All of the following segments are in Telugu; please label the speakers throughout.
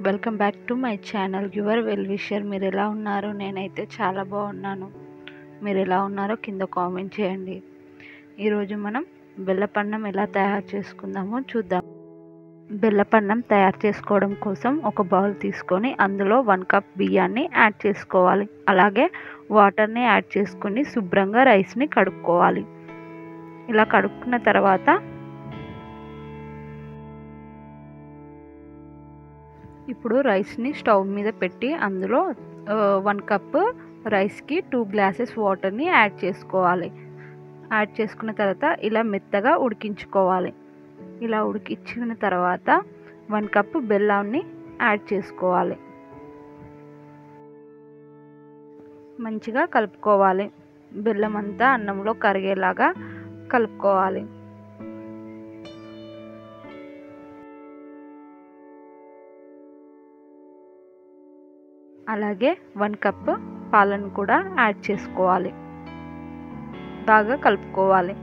Speaker 1: Welcome back to my channel your well wisher. మీరు ఎలా ఉన్నారు? నేనైతే చాలా బాగున్నాను. మీరు ఎలా ఉన్నారో కింద కామెంట్ చేయండి. ఈరోజు మనం బెల్లపన్నం ఎలా తయారు చేసుకుందామో చూద్దాం. బెల్లపన్నం తయారు చేసుకోవడం కోసం ఒక బౌల్ తీసుకొని అందులో 1 కప్ బియ్యాన్ని యాడ్ చేసుకోవాలి. అలాగే వాటర్ని యాడ్ చేసుకొని శుభ్రంగా రైస్ని కడుక్కోవాలి. ఇలా కడుక్కున్న తర్వాత ఇప్పుడు రైస్ని స్టవ్ మీద పెట్టి అందులో 1 కప్ రైస్కి 2 గ్లాసెస్ వాటర్ని యాడ్ చేసుకోవాలి. యాడ్ చేసుకున్న తర్వాత ఇలా మెత్తగా ఉడికించుకోవాలి. ఇలా ఉడికించిన తర్వాత 1 కప్ బెల్లాన్ని యాడ్ చేసుకోవాలి. మంచిగా కలుపుకోవాలి. బెల్లం అంతా అన్నంలో కరిగేలాగా కలుపుకోవాలి. అలాగే 1 కప్ పాలను కూడా యాడ్ చేసుకోవాలి. బాగా కలుపుకోవాలి.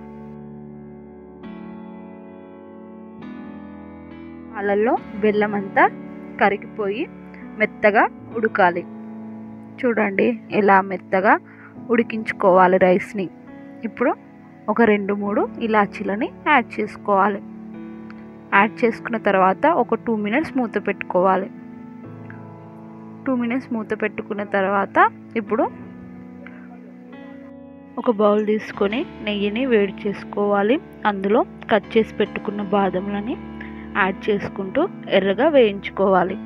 Speaker 1: పాలల్లో బెల్లం అంతా కరిగిపోయి మెత్తగా ఉడకాలి. చూడండి ఎలా మెత్తగా ఉడికించుకోవాలి రైస్ని. ఇప్పుడు ఒక 2-3 ఇలాచీలని యాడ్ చేసుకోవాలి. యాడ్ చేసుకున్న తర్వాత ఒక 2 మినిట్స్ మూత పెట్టుకోవాలి. 2 మినిట్స్ మూత పెట్టుకున్న తర్వాత ఇప్పుడు ఒక బౌల్ తీసుకొని నెయ్యిని వేడి చేసుకోవాలి. అందులో కట్ చేసి పెట్టుకున్న బాదంలని యాడ్ చేసుకుంటూ ఎర్రగా వేయించుకోవాలి.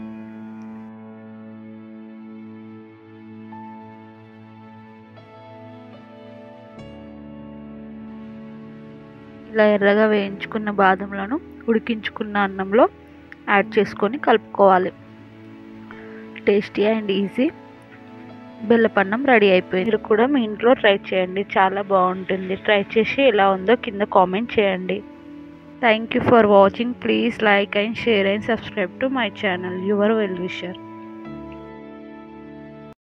Speaker 1: ఇలా ఎర్రగా వేయించుకున్న బాదంలను ఉడికించుకున్న అన్నంలో యాడ్ చేసుకొని కలుపుకోవాలి. టేస్టీ అండ్ ఈజీ బెల్లపన్నం రెడీ అయిపోయింది. మీరు కూడా మీ ఇంట్లో ట్రై చేయండి, చాలా బాగుంటుంది. ట్రై చేసి ఎలా ఉందో కింద కామెంట్ చేయండి. Thank you for watching. Please like and share and subscribe to my channel your well wisher.